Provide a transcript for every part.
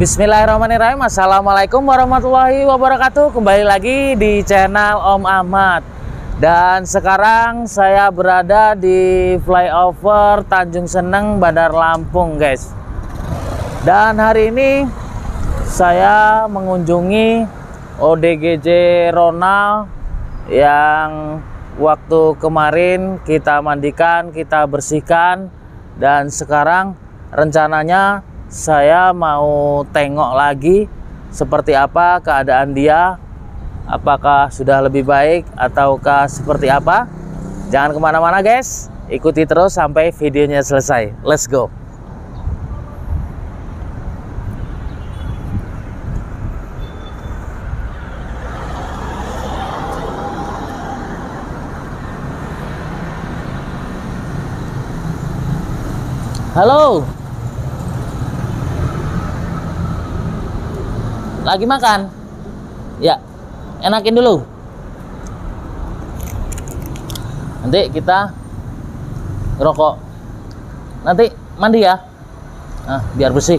Bismillahirrahmanirrahim. Assalamualaikum warahmatullahi wabarakatuh. Kembali lagi di channel Om Ahmad. Dan sekarang saya berada di flyover Tanjung Seneng, Bandar Lampung, guys. Dan hari ini saya mengunjungi ODGJ Ronald yang waktu kemarin kita mandikan, kita bersihkan, dan sekarang rencananya saya mau tengok lagi seperti apa keadaan dia, apakah sudah lebih baik ataukah seperti apa. Jangan kemana-mana guys, ikuti terus sampai videonya selesai. Let's go. Halo, lagi makan? Ya, enakin dulu. Nanti kita ngerokok. Nanti mandi ya. Nah, biar bersih.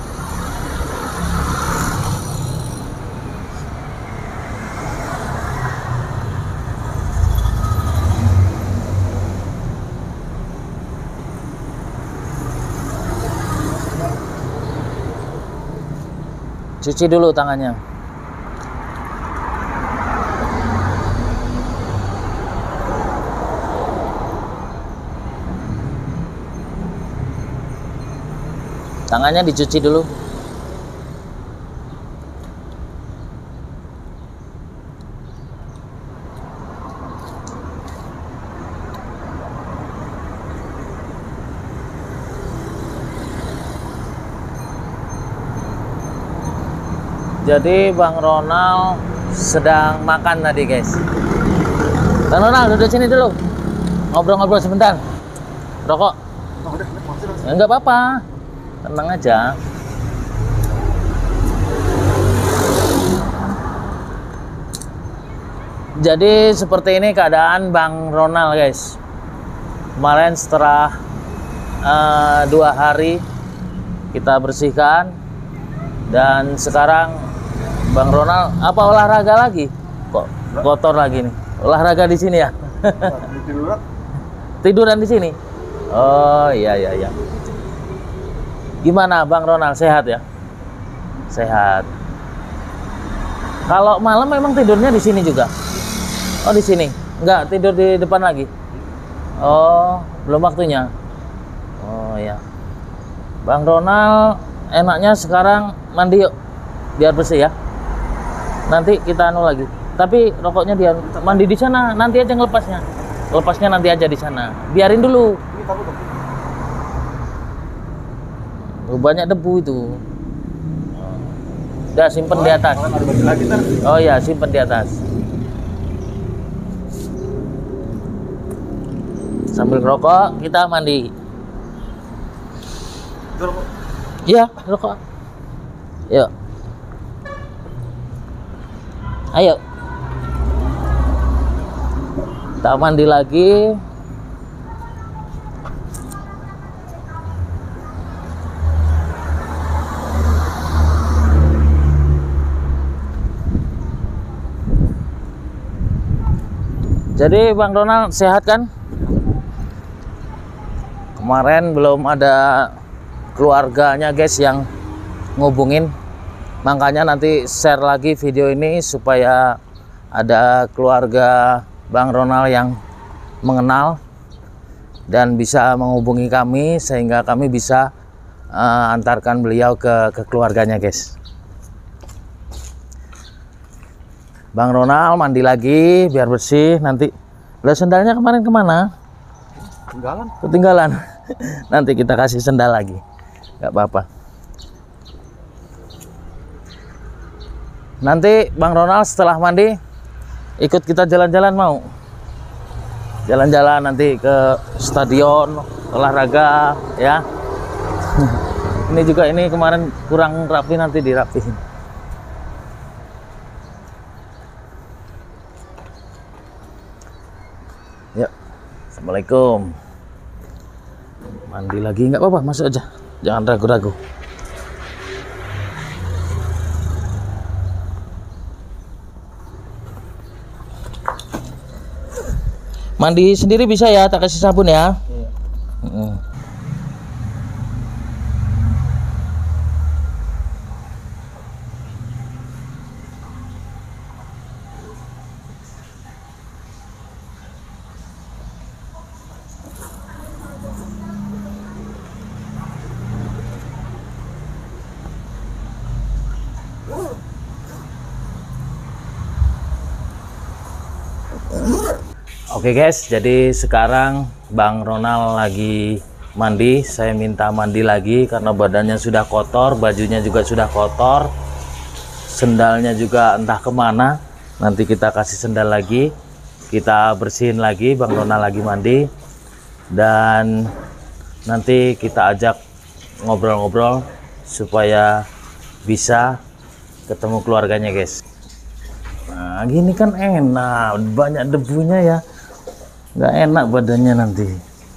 Cuci dulu tangannya. Tangannya dicuci dulu. Jadi Bang Ronald sedang makan tadi guys. Bang Ronald duduk sini dulu, ngobrol-ngobrol sebentar. Rokok? Enggak apa-apa, tenang aja. Jadi seperti ini keadaan Bang Ronald guys. Kemarin setelah 2 hari kita bersihkan, dan sekarang Bang Ronald apa olahraga lagi? Kok kotor lagi nih? Olahraga di sini ya? Tiduran di sini? Oh iya. Gimana Bang Ronald, sehat ya? Sehat. Kalau malam memang tidurnya di sini juga? Oh di sini? Enggak tidur di depan lagi? Oh belum waktunya? Oh ya. Bang Ronald enaknya sekarang mandi yuk, biar bersih ya. Nanti kita anu lagi. Tapi rokoknya dia mandi di sana, nanti aja ngelepasnya. Lepasnya nanti aja di sana. Biarin dulu. Banyak debu itu. Udah simpen di atas. Oh ya, simpen di atas. Sambil rokok kita mandi. Iya, rokok. Yuk. Ayo. Kita mandi lagi. Jadi Bang Ronald sehat kan? Kemarin belum ada keluarganya guys yang ngubungin, makanya nanti share lagi video ini supaya ada keluarga Bang Ronald yang mengenal dan bisa menghubungi kami sehingga kami bisa antarkan beliau ke keluarganya guys. Bang Ronald mandi lagi biar bersih. Nanti lah sendalnya kemarin kemana? Ketinggalan. Nanti kita kasih sendal lagi, nggak apa-apa. Nanti Bang Ronald setelah mandi ikut kita jalan-jalan, mau jalan-jalan nanti ke stadion olahraga ya. Ini juga, ini kemarin kurang rapi, nanti dirapihin. Ya, assalamualaikum. Mandi lagi nggak apa-apa, masuk aja, jangan ragu-ragu. Mandi sendiri bisa ya, tak kasih sabun ya. Iya. Oke guys, jadi sekarang Bang Ronald lagi mandi. Saya minta mandi lagi karena badannya sudah kotor, bajunya juga sudah kotor, sendalnya juga entah kemana. Nanti kita kasih sendal lagi, kita bersihin lagi. Bang Ronald lagi mandi, dan nanti kita ajak ngobrol-ngobrol supaya bisa ketemu keluarganya guys. Nah gini kan enak, banyak debunya ya, nggak enak badannya nanti.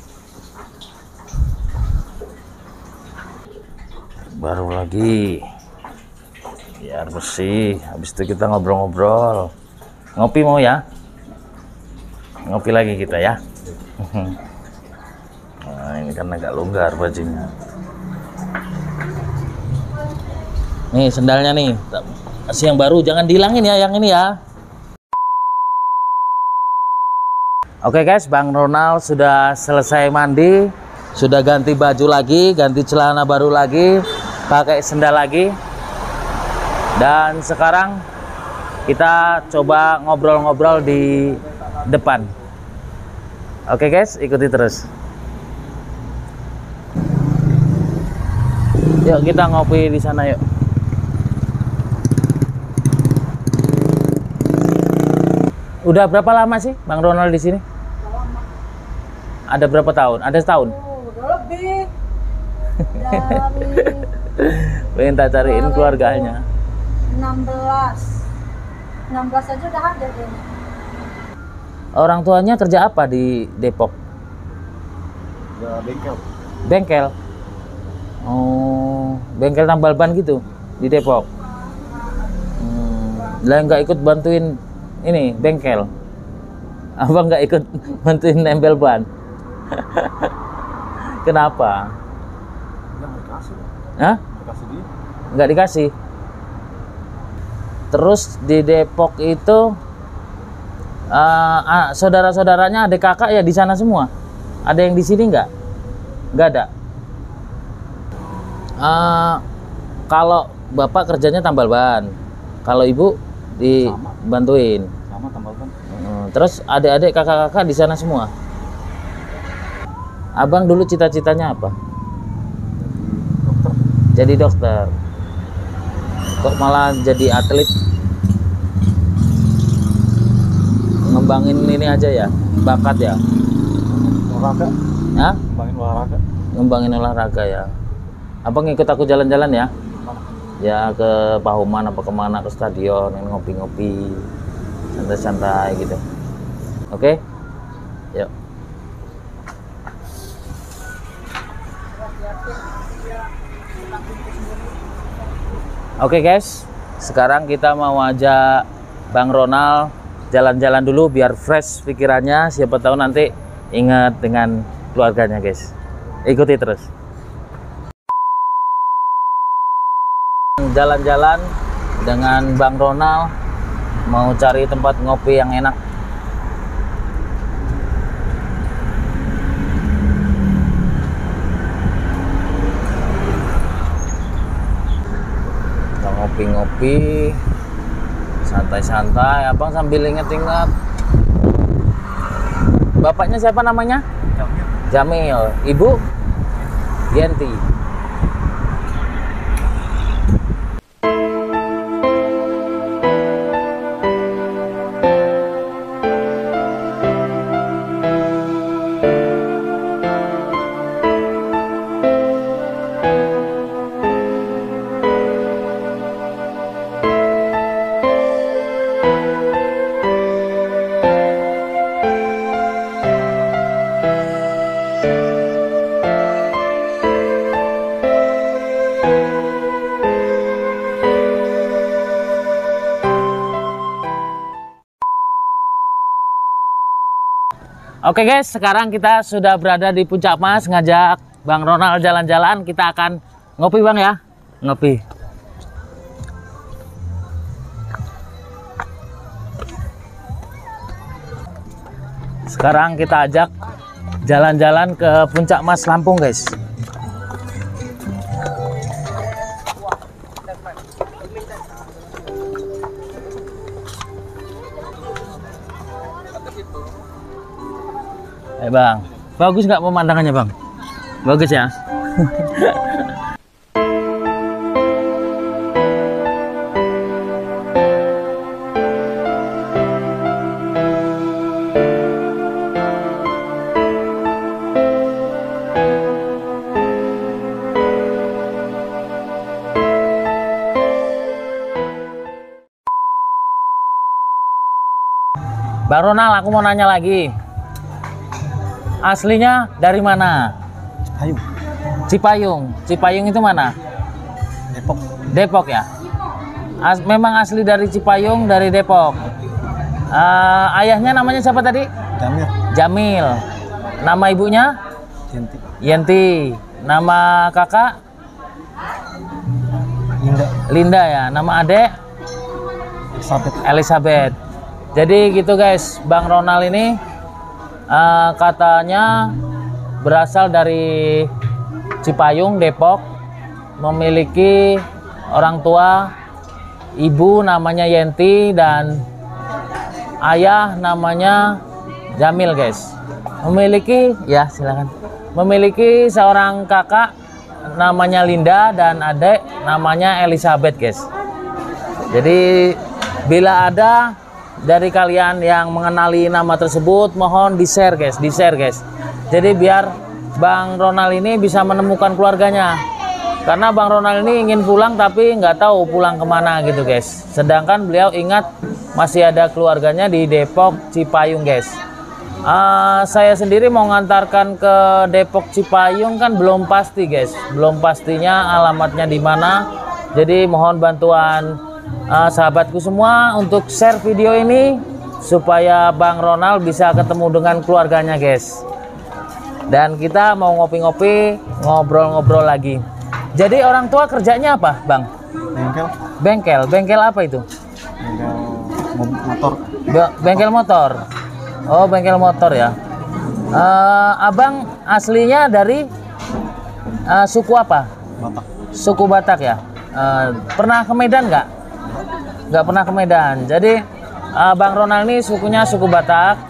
Baru lagi biar bersih, habis itu kita ngobrol-ngobrol. Ngopi mau ya? Ngopi lagi kita ya. Nah ini kan agak longgar bajunya. Nih sendalnya nih, kasih yang baru, jangan dihilangin ya yang ini ya. Oke guys, Bang Ronald sudah selesai mandi, sudah ganti baju lagi, ganti celana baru lagi, pakai sendal lagi. Dan sekarang kita coba ngobrol-ngobrol di depan. Oke guys, ikuti terus. Yuk kita ngopi di sana yuk. Udah berapa lama sih Bang Ronald di sini? Lama. Ada berapa tahun? Ada setahun? Udah lebih. Dari Pengen tak cariin keluarganya. 16. 16 aja udah ada dia. Orang tuanya kerja apa di Depok? Ya, bengkel. Bengkel. Oh, bengkel tambal ban gitu di Depok. Lah nggak ikut bantuin ini bengkel. Abang nggak ikut bantuin nempel ban. Kenapa? Nggak dikasih. Hah? Dikasih dia. Nggak dikasih. Terus di Depok itu saudara-saudaranya, adik kakak ya di sana semua. Ada yang di sini nggak? Nggak ada. Kalau bapak kerjanya tambal ban, kalau ibu dibantuin. Sama tambal ban. Terus adik-adik kakak-kakak di sana semua. Abang dulu cita-citanya apa? Dokter. Jadi dokter. Kok malah jadi atlet? Ngembangin ini aja ya, bakat ya. Olahraga. Hah? Ngembangin olahraga. Ngembangin olahraga ya. Abang ikut aku jalan-jalan ya. Mana? Ya ke Pahuman apa kemana, ke stadion, ngopi-ngopi, santai-santai gitu. Oke? Yuk. Oke guys, sekarang kita mau ajak Bang Ronald jalan-jalan dulu biar fresh pikirannya, siapa tahu nanti ingat dengan keluarganya guys. Ikuti terus. Jalan-jalan dengan Bang Ronald, mau cari tempat ngopi yang enak. Kita ngopi-ngopi santai-santai, abang sambil inget-inget. Bapaknya siapa namanya? Jamil. Ibu? Yenti. Oke guys, sekarang kita sudah berada di Puncak Mas, ngajak Bang Ronald jalan-jalan. Kita akan ngopi Bang ya, ngopi. Sekarang kita ajak jalan-jalan ke Puncak Mas Lampung guys. Bang, bagus nggak pemandangannya Bang? Bagus ya. Bang Ronald, aku mau nanya lagi. Aslinya dari mana? Cipayung. Cipayung. Cipayung itu mana? Depok. Depok ya? Memang asli dari Cipayung, dari Depok. Ayahnya namanya siapa tadi? Jamil. Jamil. Nama ibunya? Yenti. Yenti. Nama kakak? Linda. Linda ya. Nama adek? Elizabeth. Elizabeth. Jadi gitu guys, Bang Ronald ini katanya berasal dari Cipayung, Depok, memiliki orang tua, ibu namanya Yenti dan ayah namanya Jamil guys. Memiliki, ya silakan. Memiliki seorang kakak namanya Linda dan adik namanya Elizabeth guys. Jadi bila ada dari kalian yang mengenali nama tersebut, mohon di-share guys, guys. Jadi biar Bang Ronald ini bisa menemukan keluarganya. Karena Bang Ronald ini ingin pulang tapi nggak tahu pulang kemana gitu guys. Sedangkan beliau ingat masih ada keluarganya di Depok Cipayung guys. Saya sendiri mau ngantarkan ke Depok Cipayung kan belum pasti guys. Belum pastinya alamatnya di mana. Jadi mohon bantuan sahabatku semua untuk share video ini supaya Bang Ronald bisa ketemu dengan keluarganya guys. Dan kita mau ngopi-ngopi, ngobrol-ngobrol lagi. Jadi orang tua kerjanya apa Bang? Bengkel. Bengkel. Bengkel apa itu? Bengkel motor. Bengkel motor. Oh, bengkel motor ya. Abang aslinya dari suku apa? Batak. Suku Batak ya. Pernah ke Medan nggak? Nggak pernah ke Medan. Jadi Bang Ronald ini sukunya suku Batak.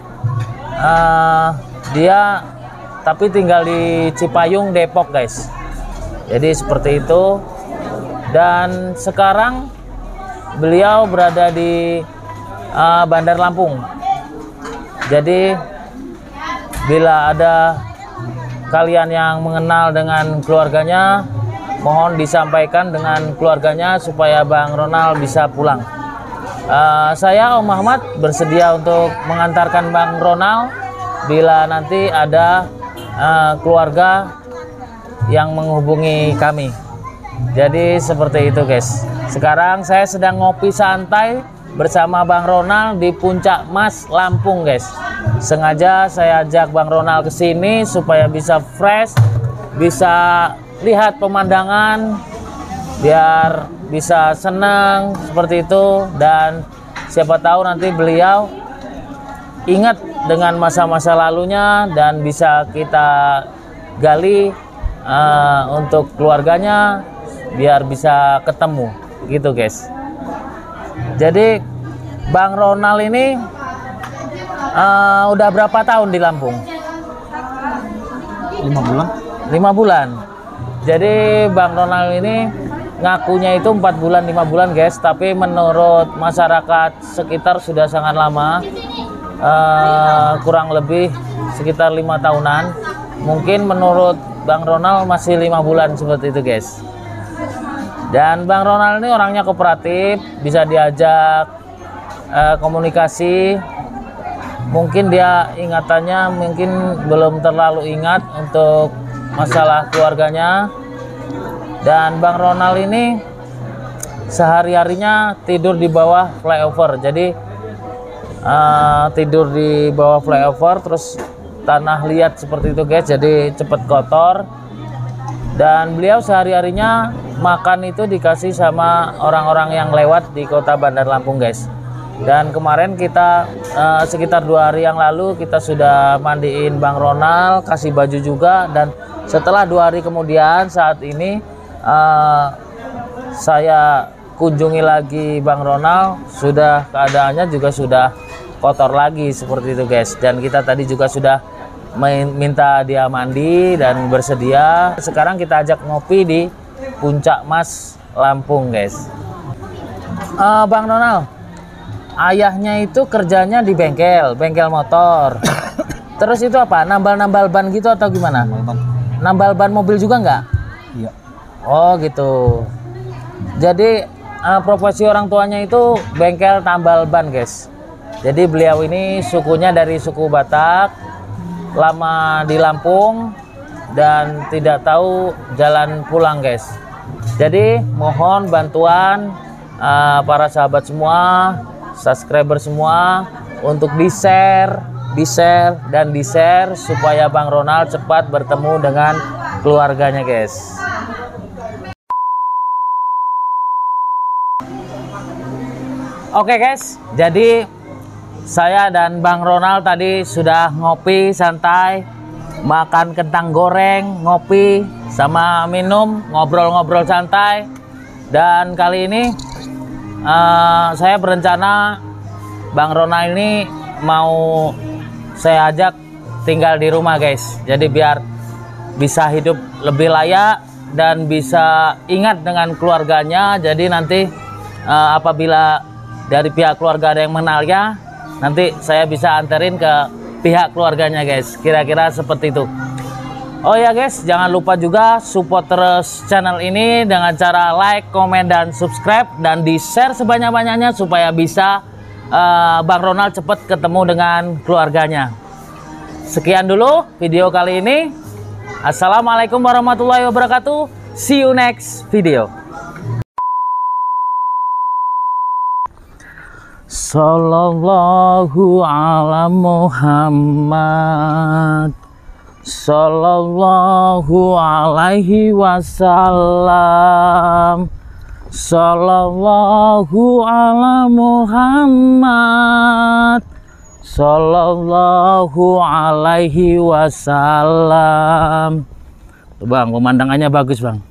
Dia tapi tinggal di Cipayung, Depok guys. Jadi seperti itu. Dan sekarang beliau berada di Bandar Lampung. Jadi bila ada kalian yang mengenal dengan keluarganya, mohon disampaikan dengan keluarganya supaya Bang Ronald bisa pulang. Saya Om Ahmad bersedia untuk mengantarkan Bang Ronald bila nanti ada keluarga yang menghubungi kami. Jadi seperti itu guys. Sekarang saya sedang ngopi santai bersama Bang Ronald di Puncak Mas Lampung guys. Sengaja saya ajak Bang Ronald ke sini supaya bisa fresh, bisa lihat pemandangan, biar bisa senang seperti itu. Dan siapa tahu nanti beliau ingat dengan masa-masa lalunya dan bisa kita gali untuk keluarganya biar bisa ketemu gitu guys. Jadi Bang Ronald ini udah berapa tahun di Lampung? 5 bulan. 5 bulan. Jadi Bang Ronald ini ngakunya itu 4 bulan 5 bulan guys, tapi menurut masyarakat sekitar sudah sangat lama, kurang lebih sekitar 5 tahunan. Mungkin menurut Bang Ronald masih 5 bulan seperti itu guys. Dan Bang Ronald ini orangnya kooperatif, bisa diajak komunikasi. Mungkin dia ingatannya mungkin belum terlalu ingat untuk masalah keluarganya. Dan Bang Ronald ini sehari-harinya tidur di bawah flyover. Jadi tidur di bawah flyover, terus tanah liat seperti itu guys, jadi cepet kotor. Dan beliau sehari-harinya makan itu dikasih sama orang-orang yang lewat di kota Bandar Lampung guys. Dan kemarin kita sekitar 2 hari yang lalu kita sudah mandiin Bang Ronald, kasih baju juga. Dan setelah 2 hari kemudian saat ini saya kunjungi lagi Bang Ronald, sudah keadaannya juga sudah kotor lagi seperti itu guys. Dan kita tadi juga sudah minta dia mandi dan bersedia. Sekarang kita ajak ngopi di Puncak Mas Lampung guys. Bang Ronald, ayahnya itu kerjanya di bengkel motor. Terus itu apa? Nambal-nambal ban gitu atau gimana? Nambal ban mobil juga nggak? Iya. Oh gitu. Jadi profesi orang tuanya itu bengkel tambal ban guys. Jadi beliau ini sukunya dari suku Batak, lama di Lampung dan tidak tahu jalan pulang guys. Jadi mohon bantuan para sahabat semua, subscriber semua untuk di-share supaya Bang Ronald cepat bertemu dengan keluarganya guys. Oke guys, jadi saya dan Bang Ronald tadi sudah ngopi santai, makan kentang goreng, ngopi sama minum, ngobrol-ngobrol santai. Dan kali ini saya berencana Bang Ronald ini mau saya ajak tinggal di rumah guys. Jadi biar bisa hidup lebih layak dan bisa ingat dengan keluarganya. Jadi nanti apabila dari pihak keluarga ada yang mengenalnya, nanti saya bisa anterin ke pihak keluarganya guys. Kira-kira seperti itu. Oh ya guys, jangan lupa juga support terus channel ini dengan cara like, komen, dan subscribe. Dan di-share sebanyak-banyaknya supaya bisa Bang Ronald cepat ketemu dengan keluarganya. Sekian dulu video kali ini. Assalamualaikum warahmatullahi wabarakatuh. See you next video. Sallallahu ala Muhammad, sallallahu alaihi wasallam, sallallahu ala Muhammad, sallallahu alaihi wasallam. Tuh Bang, pemandangannya bagus Bang.